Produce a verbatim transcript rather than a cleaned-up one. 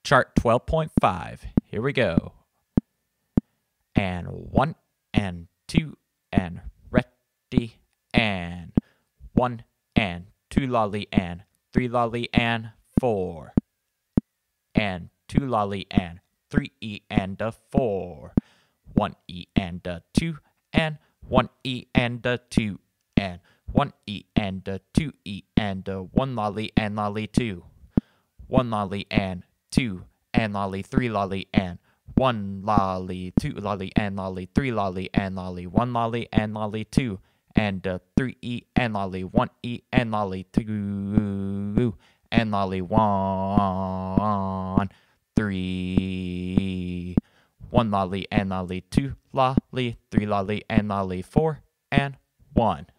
chart twelve point five. Here we go. And one, and two, and ready, and one, and two lolly, and three lolly, and four, and two lolly, and three e, and a four, one e, and a two, and one e, and a two, and one e, and a two e, and a one lolly, and lolly two, one lolly, and two, and lolly, three lolly, and one lolly, two lolly, and lolly, three lolly, and lolly, one lolly, and lolly two, and uh, three e, and lolly, one e, and lolly two, and lolly one, three, one lolly, and lolly two lolly, three lolly, and lolly four, and one.